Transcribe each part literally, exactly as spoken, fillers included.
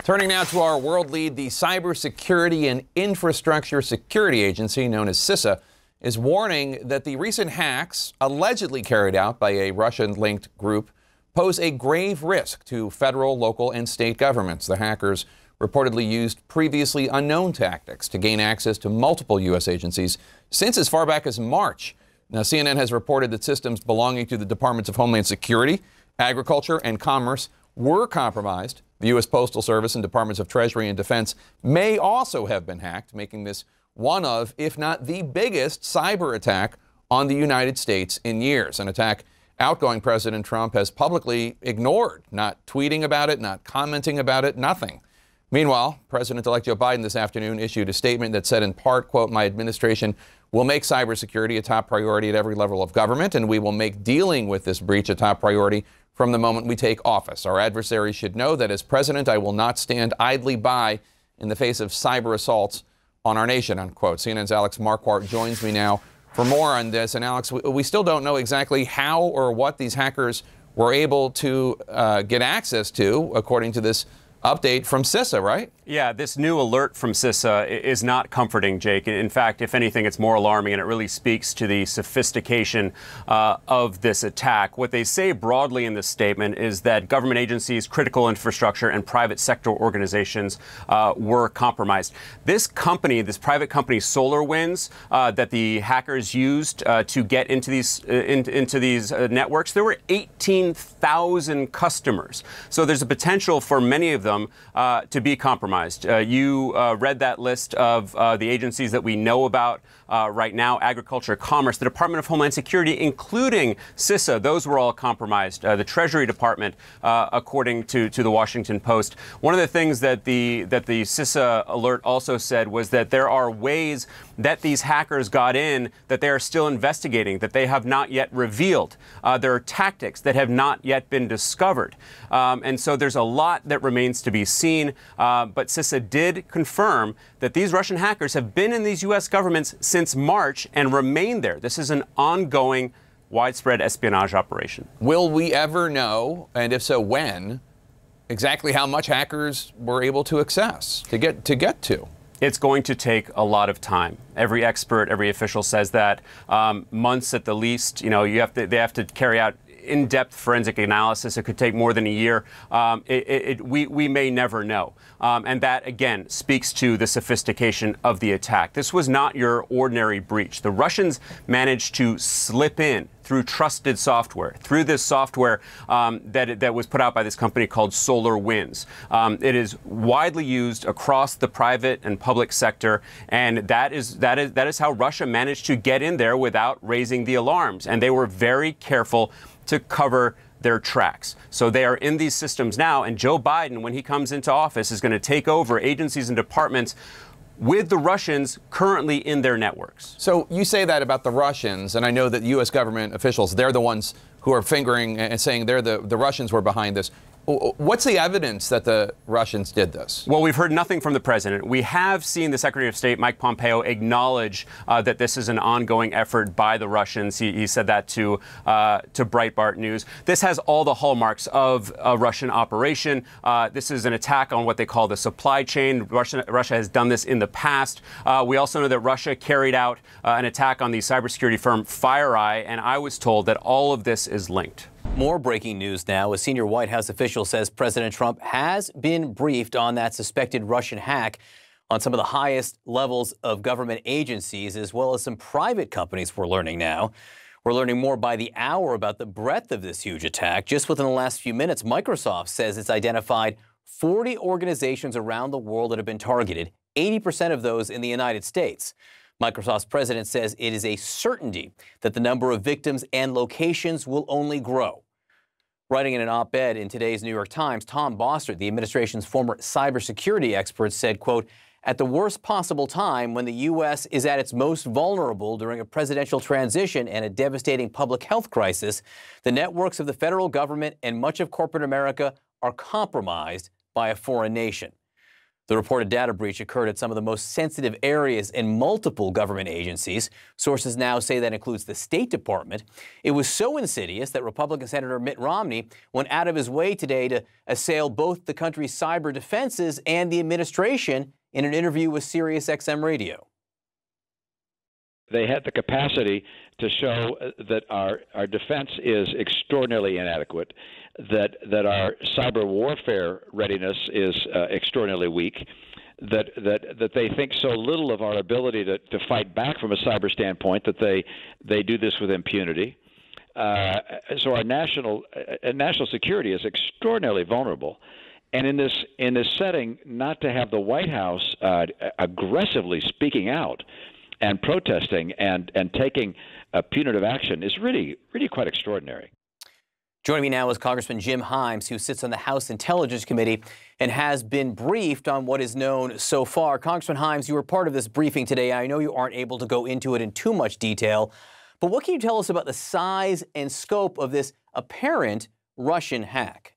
Turning now to our world lead, the Cybersecurity and Infrastructure Security Agency, known as CISA, is warning that the recent hacks, allegedly carried out by a Russian-linked group, pose a grave risk to federal, local, and state governments. The hackers reportedly used previously unknown tactics to gain access to multiple U S agencies since as far back as March. Now, C N N has reported that systems belonging to the Departments of Homeland Security, Agriculture, and Commerce were compromised. The U S Postal Service and Departments of Treasury and Defense may also have been hacked, making this one of, if not the biggest, cyber attack on the United States in years. An attack outgoing President Trump has publicly ignored, not tweeting about it, not commenting about it, nothing. Meanwhile, President-elect Joe Biden this afternoon issued a statement that said in part, quote, "My administration will make cybersecurity a top priority at every level of government, and we will make dealing with this breach a top priority from the moment we take office. Our adversaries should know that as president, I will not stand idly by in the face of cyber assaults on our nation," unquote. C N N's Alex Marquardt joins me now for more on this. And Alex, we, we still don't know exactly how or what these hackers were able to uh, get access to, according to this update from CISA, right? Yeah, this new alert from CISA is not comforting, Jake. In fact, if anything, it's more alarming, and it really speaks to the sophistication uh, of this attack. What they say broadly in this statement is that government agencies, critical infrastructure, and private sector organizations uh, were compromised. This company, this private company, SolarWinds, uh, that the hackers used uh, to get into these uh, in, into these uh, networks, there were eighteen thousand customers. So there's a potential for many of them uh, to be compromised. Uh, you uh, read that list of uh, the agencies that we know about uh, right now: Agriculture, Commerce, the Department of Homeland Security, including CISA. Those were all compromised. Uh, the Treasury Department, uh, according to, to the Washington Post. One of the things that the that the CISA alert also said was that there are ways that these hackers got in that they are still investigating, that they have not yet revealed. Uh, there are tactics that have not yet been discovered. Um, and so there's a lot that remains to be seen. Uh, but CISA did confirm that these Russian hackers have been in these U S governments since March and remain there. This is an ongoing, widespread espionage operation. Will we ever know, and if so, when, exactly how much hackers were able to access, to get to get to? It's going to take a lot of time. Every expert, every official says that. Um, months at the least. You know, you have to, they have to carry out in-depth forensic analysis. It could take more than a year. Um, it, it, we, we may never know. Um, and that, again, speaks to the sophistication of the attack. This was not your ordinary breach. The Russians managed to slip in through trusted software, through this software um, that, that was put out by this company called SolarWinds. Um, it is widely used across the private and public sector, and that is, that is, that is how Russia managed to get in there without raising the alarms. And they were very careful to cover their tracks. So they are in these systems now, and Joe Biden, when he comes into office, is going to take over agencies and departments with the Russians currently in their networks. So you say that about the Russians, and I know that U S government officials, they're the ones who are fingering and saying they're the, the Russians were behind this. What's the evidence that the Russians did this? Well, we've heard nothing from the president. We have seen the Secretary of State, Mike Pompeo, acknowledge uh, that this is an ongoing effort by the Russians. He, he said that to uh, to Breitbart News. This has all the hallmarks of a Russian operation. Uh, this is an attack on what they call the supply chain. Russia, Russia has done this in the past. Uh, we also know that Russia carried out uh, an attack on the cybersecurity firm FireEye, and I was told that all of this is linked. More breaking news now. A senior White House official says President Trump has been briefed on that suspected Russian hack on some of the highest levels of government agencies, as well as some private companies, we're learning now. We're learning more by the hour about the breadth of this huge attack. Just within the last few minutes, Microsoft says it's identified forty organizations around the world that have been targeted, eighty percent of those in the United States. Microsoft's president says it is a certainty that the number of victims and locations will only grow. Writing in an op-ed in today's New York Times, Tom Bossert, the administration's former cybersecurity expert, said, quote, "At the worst possible time, when the U S is at its most vulnerable during a presidential transition and a devastating public health crisis, the networks of the federal government and much of corporate America are compromised by a foreign nation." The reported data breach occurred at some of the most sensitive areas in multiple government agencies. Sources now say that includes the State Department. It was so insidious that Republican Senator Mitt Romney went out of his way today to assail both the country's cyber defenses and the administration in an interview with Sirius X M Radio. They had the capacity to show that our, our defense is extraordinarily inadequate, that that our cyber warfare readiness is uh, extraordinarily weak, that that that they think so little of our ability to, to fight back from a cyber standpoint that they they do this with impunity. Uh, so our national uh, national security is extraordinarily vulnerable. And in this in this setting, not to have the White House uh, aggressively speaking out and protesting and, and taking uh, punitive action is really, really quite extraordinary. Joining me now is Congressman Jim Himes, who sits on the House Intelligence Committee and has been briefed on what is known so far. Congressman Himes, you were part of this briefing today. I know you aren't able to go into it in too much detail, but what can you tell us about the size and scope of this apparent Russian hack?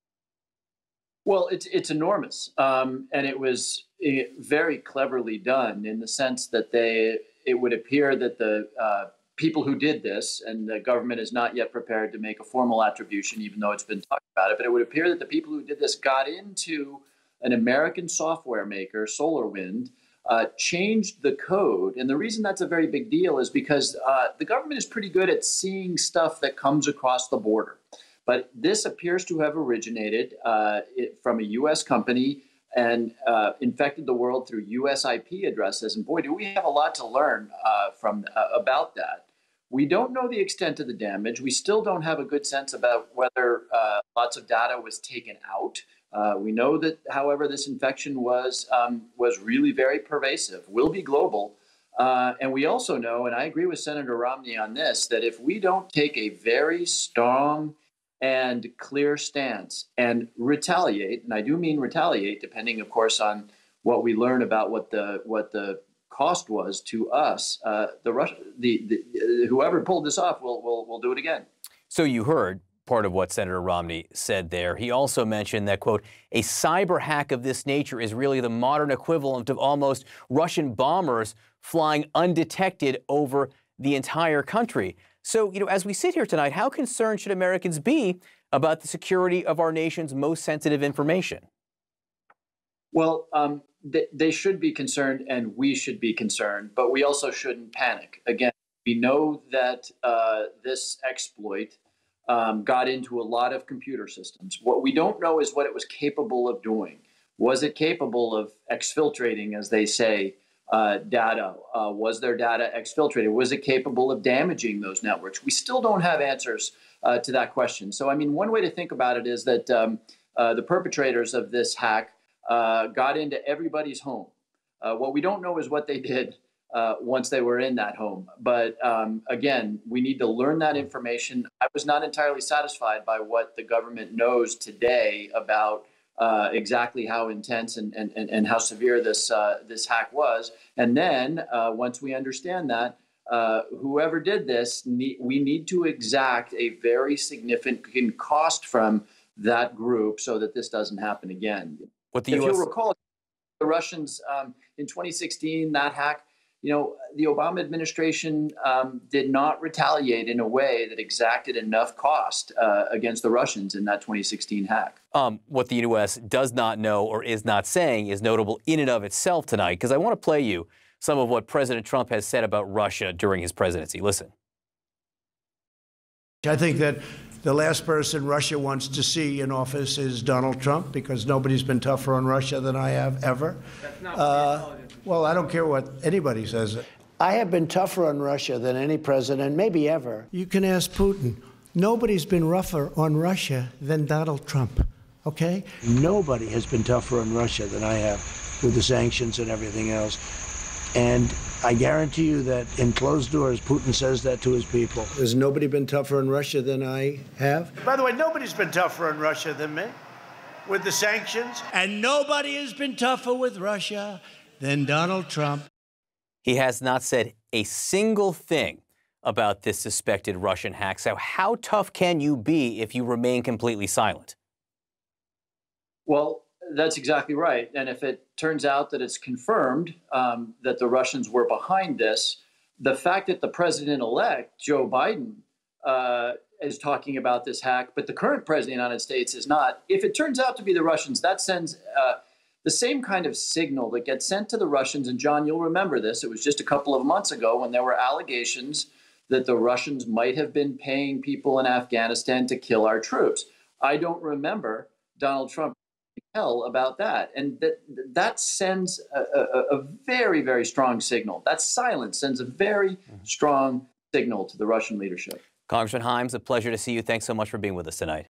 Well, it's it's enormous, um, and it was uh, very cleverly done in the sense that they it would appear that the uh, people who did this, and the government is not yet prepared to make a formal attribution, even though it's been talked about it, but it would appear that the people who did this got into an American software maker, SolarWinds, uh, changed the code, and the reason that's a very big deal is because uh, the government is pretty good at seeing stuff that comes across the border. But this appears to have originated uh, it, from a U S company and uh, infected the world through U S I P addresses. And boy, do we have a lot to learn uh, from uh, about that. We don't know the extent of the damage. We still don't have a good sense about whether uh, lots of data was taken out. Uh, we know that, however, this infection was um, was really very pervasive, will be global. Uh, and we also know, and I agree with Senator Romney on this, that if we don't take a very strong and clear stance and retaliate, and I do mean retaliate, depending, of course, on what we learn about what the what the cost was to us. Uh, the, Rus- the the whoever pulled this off will will will do it again. So you heard part of what Senator Romney said there. He also mentioned that, quote, a cyber hack of this nature is really the modern equivalent of almost Russian bombers flying undetected over the entire country. So, you know, as we sit here tonight, how concerned should Americans be about the security of our nation's most sensitive information? Well, um, they, they should be concerned, and we should be concerned, but we also shouldn't panic. Again, we know that uh, this exploit um, got into a lot of computer systems. What we don't know is what it was capable of doing. Was it capable of exfiltrating, as they say, Uh, data? Uh, was their data exfiltrated? Was it capable of damaging those networks? We still don't have answers uh, to that question. So, I mean, one way to think about it is that um, uh, the perpetrators of this hack uh, got into everybody's home. Uh, what we don't know is what they did uh, once they were in that home. But um, again, we need to learn that information. I was not entirely satisfied by what the government knows today about Uh, exactly how intense and, and, and how severe this uh, this hack was. And then uh, once we understand that, uh, whoever did this, ne- we need to exact a very significant cost from that group so that this doesn't happen again. What the if U S you'll recall, the Russians um, in twenty sixteen, that hack, you know, the Obama administration um, did not retaliate in a way that exacted enough cost uh, against the Russians in that twenty sixteen hack. Um, what the U S does not know or is not saying is notable in and of itself tonight, because I want to play you some of what President Trump has said about Russia during his presidency. Listen. I think that the last person Russia wants to see in office is Donald Trump, because nobody's been tougher on Russia than I have ever. That's not uh, well, I don't care what anybody says. I have been tougher on Russia than any president, maybe ever. You can ask Putin. Nobody's been rougher on Russia than Donald Trump, okay? Nobody has been tougher on Russia than I have with the sanctions and everything else. And I guarantee you that in closed doors, Putin says that to his people. Has nobody been tougher on Russia than I have? By the way, nobody's been tougher on Russia than me with the sanctions. And nobody has been tougher with Russia than Donald Trump. He has not said a single thing about this suspected Russian hack. So how tough can you be if you remain completely silent? Well, That's exactly right. And if it turns out that it's confirmed um, that the Russians were behind this, the fact that the president-elect, Joe Biden, uh, is talking about this hack, but the current president of the United States is not. If it turns out to be the Russians, that sends uh, the same kind of signal that gets sent to the Russians. And John, you'll remember this. It was just a couple of months ago when there were allegations that the Russians might have been paying people in Afghanistan to kill our troops. I don't remember Donald Trump hell about that. And that that sends a, a, a very, very strong signal. That silence sends a very strong signal to the Russian leadership. Congressman Himes, a pleasure to see you. Thanks so much for being with us tonight.